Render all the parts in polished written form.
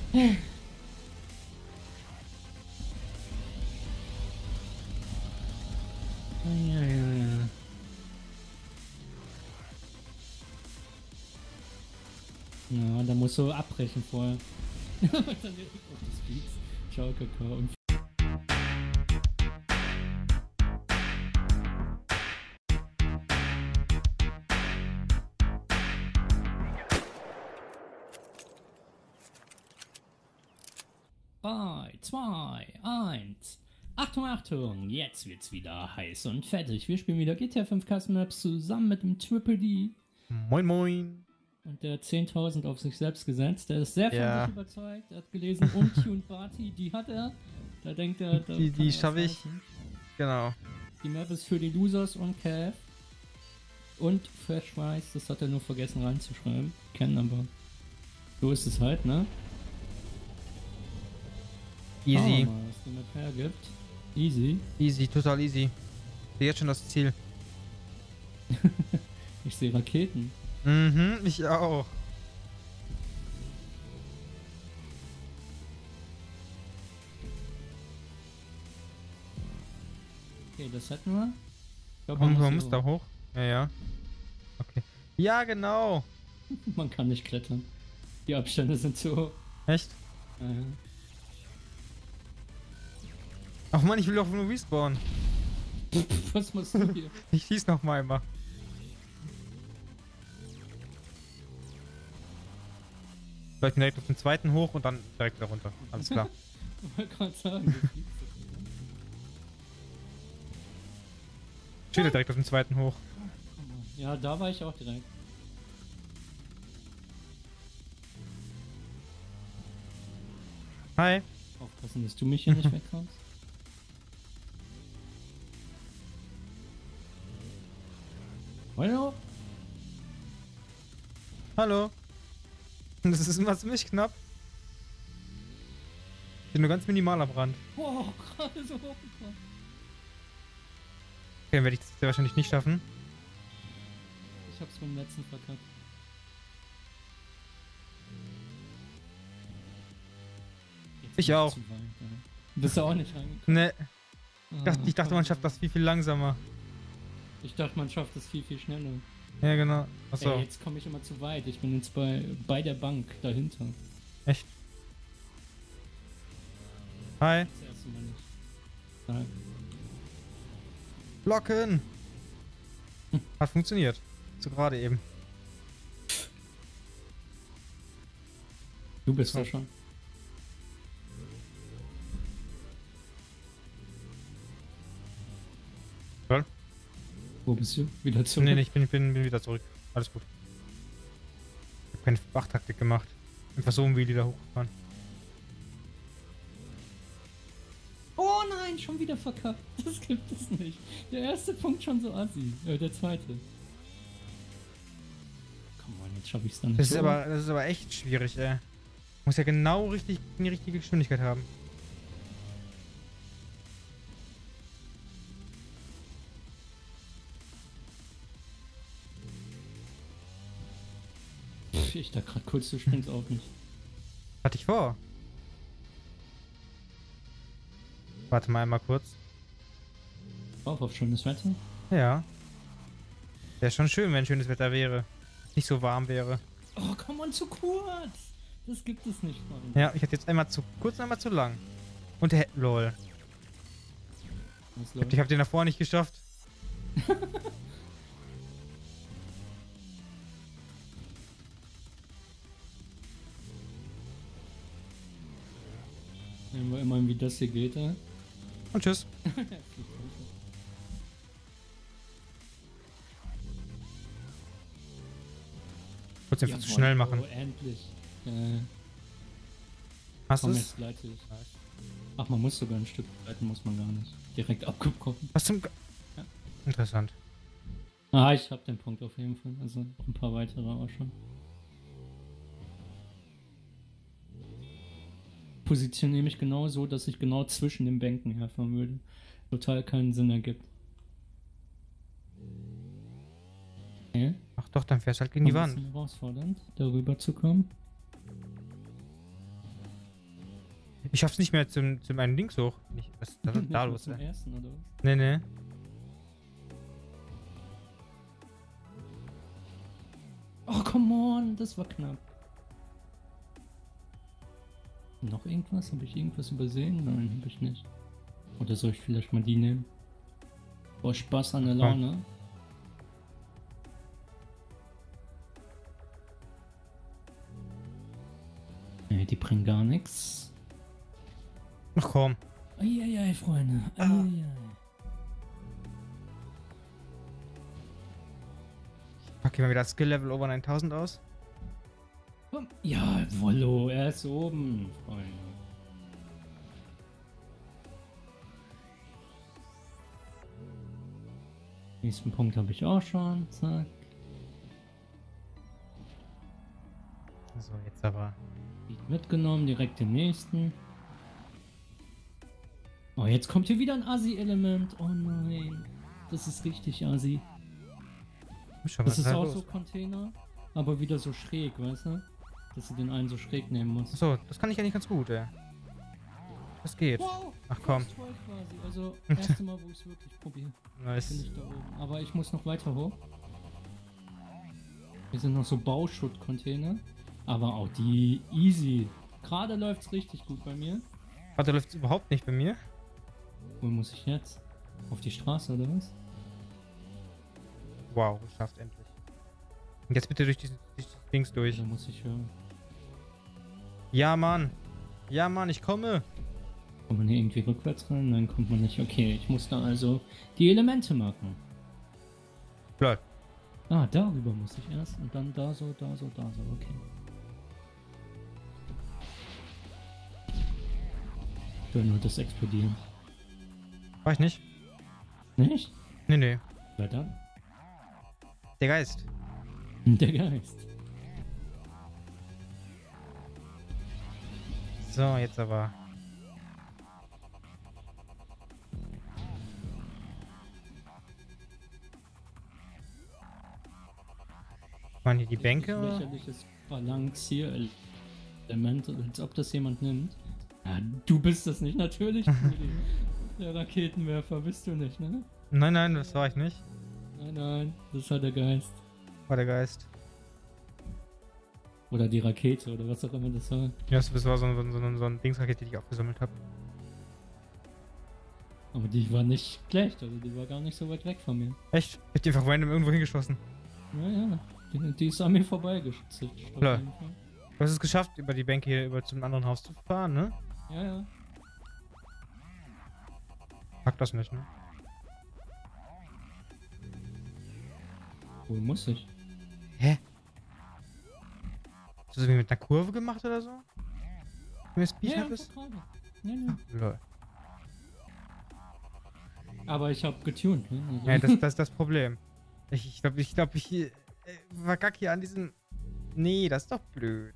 Ja, ja, ja. Ja, da musst du abbrechen vorher. Und dann direkt auf die Speeds. Ciao, Kakao. Und drei, zwei, eins. Achtung, Achtung, jetzt wird's wieder heiß und fertig. Wir spielen wieder GTA 5 Custom Maps zusammen mit dem Triple D. Moin moin. Und der hat 10.000 auf sich selbst gesetzt. Der ist sehr von Ja. sich überzeugt. Er hat gelesen, Untuned Party, die hat er. Da denkt er, da Die kann er schaffe was ich. reißen. Genau. Die Map ist für die Losers und Cav. Und Fresh Rice, das hat er nur vergessen reinzuschreiben. Kennen aber. So ist es halt, ne? Schauen wir Easy. mal, was die Map hergibt. Easy. Easy, total easy. Ich sehe jetzt schon das Ziel. Ich sehe Raketen. Mhm, ich auch. Okay, das hätten wir. Ich glaub, Man muss hier da hoch. hoch. Ja, ja. Okay. Ja, genau. Man kann nicht klettern. Die Abstände sind zu hoch. Echt? Ach man, ich will doch nur respawnen. Was machst du hier? Ich schieß noch mal einmal. Vielleicht direkt auf den zweiten hoch und dann direkt wieder runter. Alles klar. Ich wollte gerade sagen, du fliegst. Steht ja direkt auf den zweiten hoch. Ja, da war ich auch direkt. Hi. Aufpassen, dass du mich hier nicht wegkommst. Hallo? Hallo. Das ist immer ziemlich knapp. Ich bin nur ganz minimal am Rand. Boah, gerade so hochgekommen. Okay, dann werde ich das sehr wahrscheinlich nicht schaffen. Ich hab's beim letzten verkackt. Jetzt Ich bin auch. zu weit, ja. Bist du auch nicht reingekommen? Ne, Ah, ich dachte, man schafft das viel, viel langsamer. Ich dachte, man schafft das viel, viel schneller. Ja, genau. Ey, Achso, jetzt komme ich immer zu weit. Ich bin jetzt bei der Bank dahinter. echt. Hi. Das erste Mal nicht. Nein. Blocken. Hat funktioniert. So gerade eben. Du bist So. da schon. Toll. Wo bist du? Wieder zurück? Nee, ich bin wieder zurück. Alles gut. Ich habe keine Wachtaktik gemacht. Einfach so wie die da hochgefahren. Oh nein, schon wieder verkackt. Das gibt es nicht. Der erste Punkt schon so assi. Der zweite. Komm mal, jetzt schaffe ich es dann nicht. Das ist aber echt schwierig, ey. Muss ja genau richtig in die richtige Geschwindigkeit haben. Pff, ich dachte gerade kurz, du springst auf mich. Hatte ich vor. Warte mal einmal kurz. Auf schönes Wetter. Ja. Wäre schon schön, wenn schönes Wetter wäre. Nicht so warm wäre. Oh, komm on, zu kurz. Das gibt es nicht, Mann. Ja, ich hatte jetzt einmal zu kurz und einmal zu lang. Und der lol. Was läuft? Ich habe den davor nicht geschafft. Sehen wir immerhin, wie das hier geht, ja? Und tschüss. Kurz einfach zu schnell machen. Oh, endlich. Hast du Komm, es? jetzt leite ich. Ach, man muss sogar ein Stück leiten, muss man gar nicht. Direkt abgekommen. Was zum... Ja. Interessant. Ah, ich hab den Punkt auf jeden Fall. Also noch ein paar weitere auch schon. Positioniere mich genau so, dass ich genau zwischen den Bänken herfahren würde. Total keinen Sinn ergibt. Okay. Ach doch, dann fährst du halt gegen die Ein Wand. bisschen herausfordernd, darüber zu kommen. Ich schaff's nicht mehr zum einen Links hoch. Was ist da Nicht mal los, zum ey? ersten, oder was? Nee, nee. Oh, come on, das war knapp. Noch irgendwas? Habe ich irgendwas übersehen? Nein, habe ich nicht. Oder soll ich vielleicht mal die nehmen? Boah, Spaß an der Laune. Nee, die bringen gar nichts. Ach komm. Eieiei, Freunde. Eieiei. Pack hier mal wieder Skill-Level over 9000 aus. Komm. Ja, Wollo, er ist oben, Freunde. Nächsten Punkt habe ich auch schon. Zack. So, jetzt aber. Mitgenommen, direkt den nächsten. Oh, jetzt kommt hier wieder ein Assi-Element. Oh nein. Das ist richtig Assi. Das ist auch so Container, aber wieder so schräg, weißt du? Dass du den einen so schräg nehmen musst. So, das kann ich eigentlich ganz gut, ey. Das geht. Wow, Ach komm. First try quasi. Also, erste Mal, wo ich es wirklich probiere. Bin Nice. ich da oben. Aber ich muss noch weiter hoch. Hier sind noch so Bauschutt-Container. Aber auch die easy. Gerade läuft es richtig gut bei mir. Warte, läuft überhaupt nicht bei mir? Wo muss ich jetzt? Auf die Straße oder was? Wow, geschafft endlich. Und jetzt bitte durch dieses Dings durch. Oder muss ich hören? Ja, Mann. Ja, Mann, ich komme. Kommt man hier irgendwie rückwärts rein? Nein, kommt man nicht. Okay, ich muss da also die Elemente machen. Blöd. Ah, darüber muss ich erst und dann da so, da so, da so. Okay. Ich will nur das explodieren. War ich nicht? Nicht? Nee, nee. Wer dann? Der Geist. Der Geist. So, jetzt aber. Waren hier die Bänke? Ein Oder? lächerliches Balancier-Element, als ob das jemand nimmt. Ja, du bist das nicht, natürlich. Der Raketenwerfer bist du nicht, ne? Nein, nein, das war ich nicht. Nein, nein, das war der Geist. War der Geist. Oder die Rakete oder was auch immer das war. Ja, das war so ein Dingsrakete, die ich aufgesammelt habe. Aber die war nicht schlecht, also die war gar nicht so weit weg von mir. Echt? Ich hab die einfach random irgendwo hingeschossen. Ja, die ist an mir vorbeigeschützt. Klar. Du hast es geschafft, über die Bänke hier über zum anderen Haus zu fahren, ne? Ja. Pack das nicht, ne? Wo muss ich? Hä? Hast du das irgendwie mit einer Kurve gemacht oder so? Wenn es Speed ist? Ja. Lol. Aber ich hab getuned, ne? Also Ja, das ist das Problem. Ich glaube, ich verkack hier an diesem... Nee, das ist doch blöd.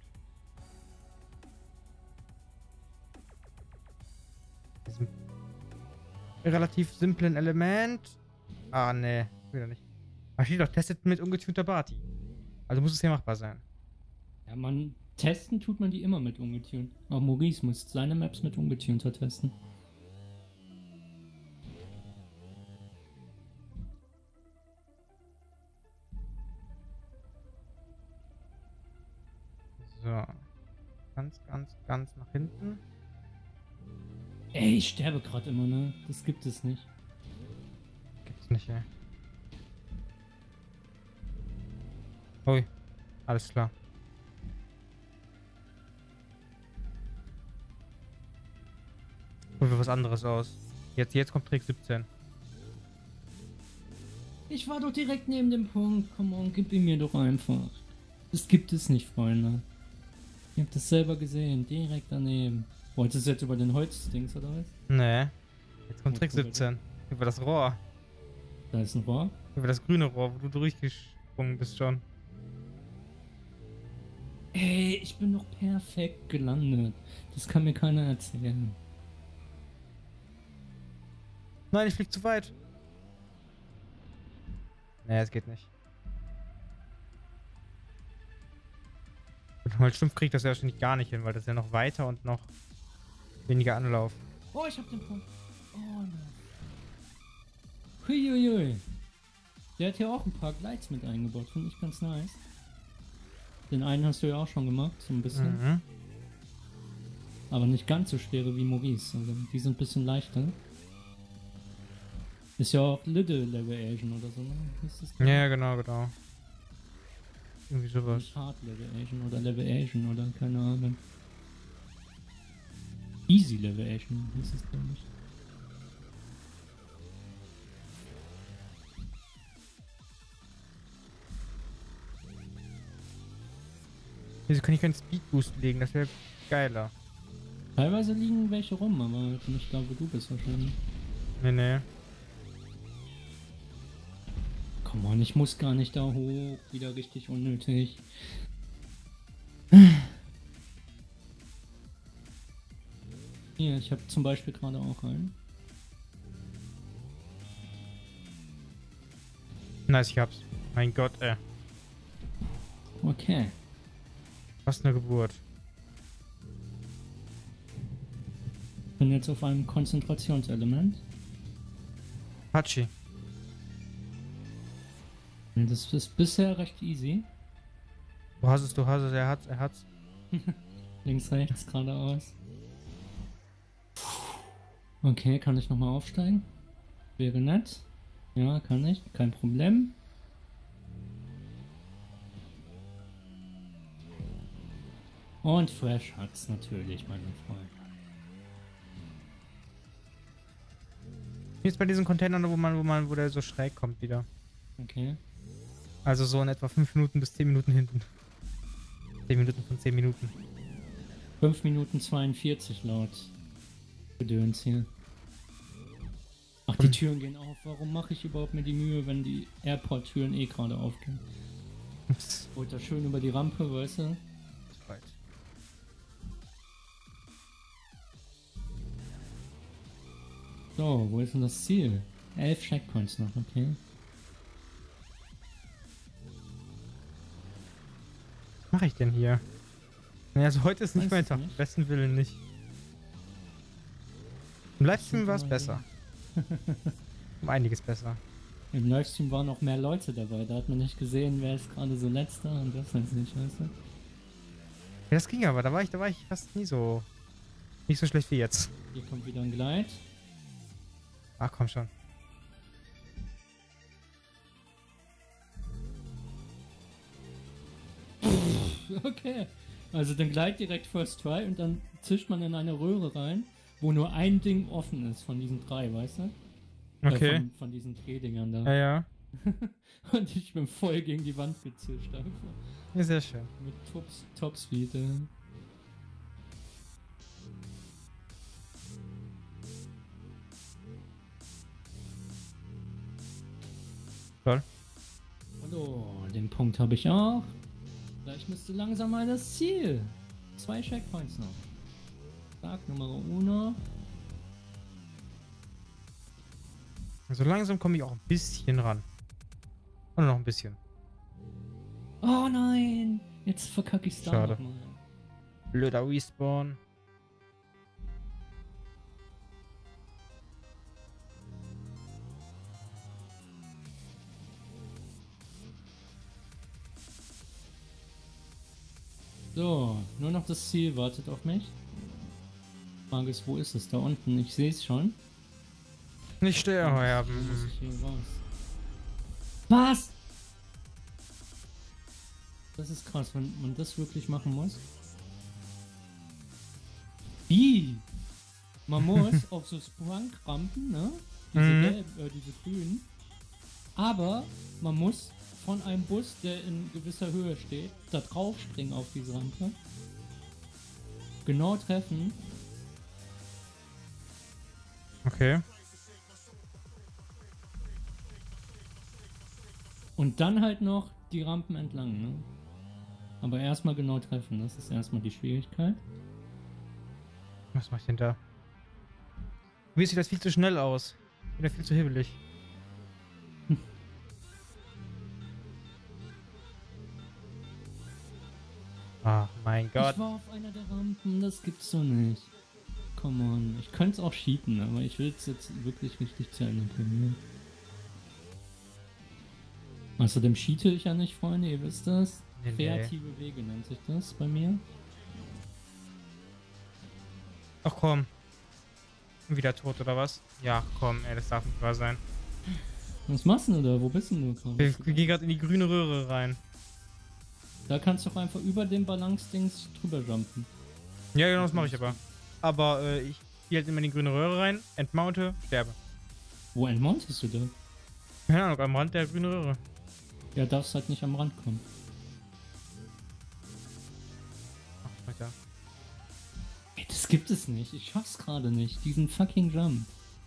Diesem relativ simplen Element. Ah, nee. Wieder nicht. Da steht doch, testet mit ungetunter Barty. Also muss es ja machbar sein. Ja, testen tut man die immer mit ungetuned. Auch Maurice muss seine Maps mit ungetunter testen. So. Ganz nach hinten. Ey, ich sterbe gerade immer, ne? Das gibt es nicht. Gibt's nicht, ey. Ui. Alles klar. Probier was anderes aus. Jetzt kommt Trick 17. Ich war doch direkt neben dem Punkt. Komm on, gib ihn mir doch einfach. Das gibt es nicht, Freunde. Ich hab das selber gesehen. Direkt daneben. Wolltest du jetzt über den Holzdings oder was? Nee. Jetzt kommt Oh, Trick cool. 17. Über das Rohr. Da ist ein Rohr. Über das grüne Rohr, wo du durchgesprungen bist schon. Ey, ich bin doch perfekt gelandet. Das kann mir keiner erzählen. Nein, ich flieg zu weit. Nee, es geht nicht. Mit Holzstumpf kriegt das ja wahrscheinlich gar nicht hin, weil das ist ja noch weiter und noch Weniger Anlauf. Oh, ich hab den Punkt. Oh nein. Huiuiui. Der hat hier auch ein paar Glides mit eingebaut. Finde ich ganz nice. Den einen hast du ja auch schon gemacht, so ein bisschen. Mhm. Aber nicht ganz so schwere wie Maurice. Also die sind ein bisschen leichter. Ist ja auch Little Leviation oder so, ne? Ist das Ja, genau, genau. Irgendwie sowas. nicht Hard Leviation oder Leviation oder keine Ahnung. Easy Leviation hieß es, glaube ich. Wieso kann ich keinen Speedboost legen? Das wäre geiler. Teilweise liegen welche rum, aber nicht da, wo du bist wahrscheinlich. Nee, nee. Come on, ich muss gar nicht da hoch. Wieder richtig unnötig. Hier, ich habe zum Beispiel gerade auch einen. Nice, ich hab's. Mein Gott, Okay. Was eine Geburt. Bin jetzt auf einem Konzentrationselement. Hachi. Das ist bisher recht easy. Du hast es, er hat's. Links, rechts, geradeaus. Okay, kann ich nochmal aufsteigen? Wäre nett. Ja, kann ich. Kein Problem. Und Fresh hat's natürlich, meine Freunde. Jetzt bei diesen Containern, wo der so schräg kommt wieder. Okay. Also so in etwa 5 Minuten bis 10 Minuten hinten. 10 Minuten von 10 Minuten. 5 Minuten 42 laut Gedöns hier. Ach, die Türen gehen auf. Warum mache ich überhaupt mir die Mühe, wenn die Airport-Türen eh gerade aufgehen? Holt da schön über die Rampe, weißt du? So, wo ist denn das Ziel? 11 Checkpoints noch, okay. Was mache ich denn hier? Naja, also heute ist nicht mein Tag. Nicht. Besten Willen nicht. Im Livestream war es besser. Um einiges besser. Im Livestream waren noch mehr Leute dabei. Da hat man nicht gesehen, wer ist gerade so letzter und das heißt nicht, weißt du? Ja, das ging aber. Da war ich fast nie so. Nicht so schlecht wie jetzt. Hier kommt wieder ein Gleit. Ach komm schon. Okay. Also dann Gleit direkt First Try und dann zischt man in eine Röhre rein, wo nur ein Ding offen ist von diesen 3, weißt du? Okay. Von diesen Drehdingern da. Ja, ja. Und ich bin voll gegen die Wand gezischt einfach. Ja, sehr schön. Mit Top-Speed. Toll. Hallo, den Punkt habe ich auch. Gleich müsste langsam mal das Ziel. 2 Checkpoints noch. Tag Nummer 1. Also langsam komme ich auch ein bisschen ran. Und noch ein bisschen. Oh nein! Jetzt verkacke ich da Schade. nochmal. Blöder Respawn. So, nur noch das Ziel wartet auf mich. Frage ist, wo ist es? Da unten. Ich sehe es schon. Nicht sterben. Wo muss ich hier raus? Was? Das ist krass, wenn man das wirklich machen muss. Wie? Man muss auf so Sprungrampen, ne? Diese grünen. Aber man muss von einem Bus, der in gewisser Höhe steht, da drauf springen auf diese Rampe. Genau treffen. Okay. Und dann halt noch die Rampen entlang, ne? Aber erstmal genau treffen, das ist erstmal die Schwierigkeit. Was mach ich denn da? Wie sieht das viel zu schnell aus? Wieder viel zu hibbelig. Ach mein Gott. Ich war auf einer der Rampen, das gibt's doch nicht. come on. Ich könnte es auch cheaten, aber ich will es jetzt wirklich richtig zu Ende bringen. Außerdem cheate ich ja nicht, Freunde, ihr wisst das. Nee. Kreative Wege nennt sich das bei mir. Ach komm. Wieder tot oder was? Ja, komm, ey, das darf nicht wahr sein. Was machst du da? Wo bist denn du gerade? Ich gehe gerade in die grüne Röhre rein. Da kannst du doch einfach über den Balance-Dings drüber jumpen. Ja, genau, das mache ich aber. Aber ich gehe halt immer in die grüne Röhre rein, entmounte, sterbe. Wo entmountest du da? Keine Ahnung, am Rand der grünen Röhre. Ja, darfst halt nicht am Rand kommen. Ach, Alter. Ey, das gibt es nicht. Ich schaff's gerade nicht. Diesen fucking Jump.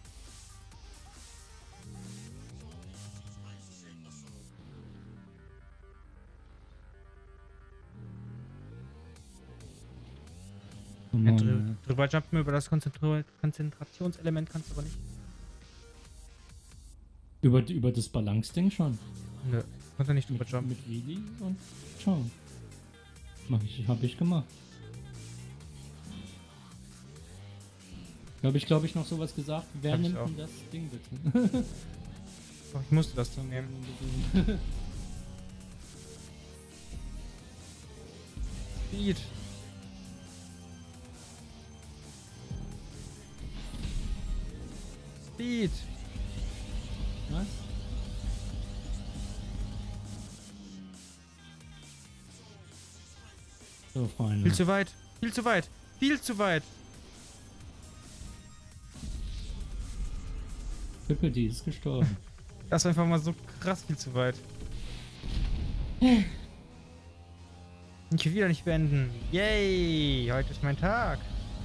Oh Ja, Mann, drüber jumpen über das Konzentrationselement kannst du aber nicht. über das Balance-Ding schon. Nö, kannst du nicht drüber jumpen. Mit Wheelie und ciao. Hab ich gemacht. Glaube ich noch sowas gesagt. Wer Hab ich nimmt auch. denn das Ding bitte? Doch, ich musste das so nehmen. Speed. Speed. Was? So, Freunde. Viel zu weit. Viel zu weit. Viel zu weit. Triple D ist gestorben. Das war einfach mal so krass viel zu weit. Ich will wieder nicht beenden. Yay! Heute ist mein Tag.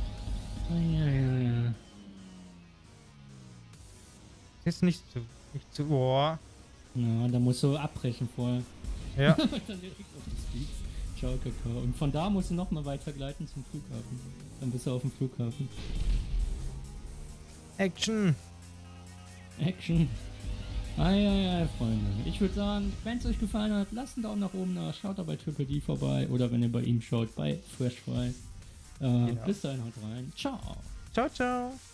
Ja. Jetzt nicht zu. Boah. Ja, da musst du abbrechen vorher. Ja. Dann direkt auf das Speed. Ciao, Kakao. Und von da musst du nochmal weitergleiten zum Flughafen. Dann bist du auf dem Flughafen. Action. Action. Freunde. Ich würde sagen, wenn es euch gefallen hat, lasst einen Daumen nach oben da. Schaut da bei Triple D vorbei. Oder wenn ihr bei ihm schaut, bei Fresh Fries. Genau. Bis dahin, haut rein. Ciao. Ciao, ciao.